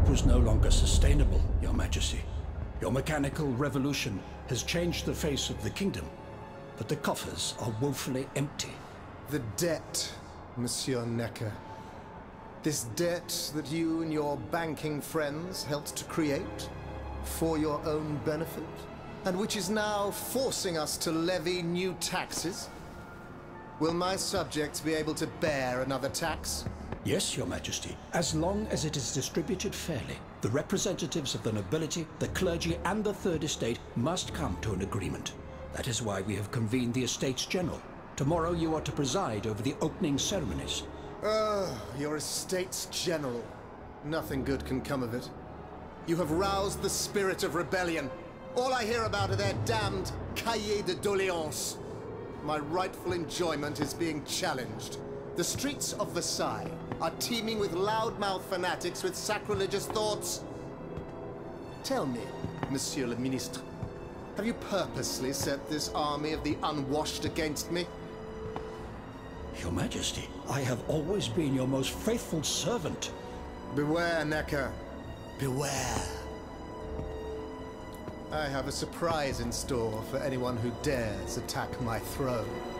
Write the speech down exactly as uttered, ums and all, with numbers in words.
was no longer sustainable, Your Majesty. Your mechanical revolution has changed the face of the kingdom, but the coffers are woefully empty. The debt, Monsieur Necker. This debt that you and your banking friends helped to create for your own benefit, and which is now forcing us to levy new taxes. Will my subjects be able to bear another tax? Yes, Your Majesty, as long as it is distributed fairly. The representatives of the nobility, the clergy, and the Third Estate must come to an agreement. That is why we have convened the Estates General. Tomorrow you are to preside over the opening ceremonies. Ugh, your Estates General. Nothing good can come of it. You have roused the spirit of rebellion. All I hear about are their damned cahiers de doléances. My rightful enjoyment is being challenged. The streets of Versailles are teeming with loudmouth fanatics with sacrilegious thoughts. Tell me, Monsieur le Ministre, have you purposely set this army of the unwashed against me? Your Majesty, I have always been your most faithful servant. Beware, Necker. Beware. I have a surprise in store for anyone who dares attack my throne.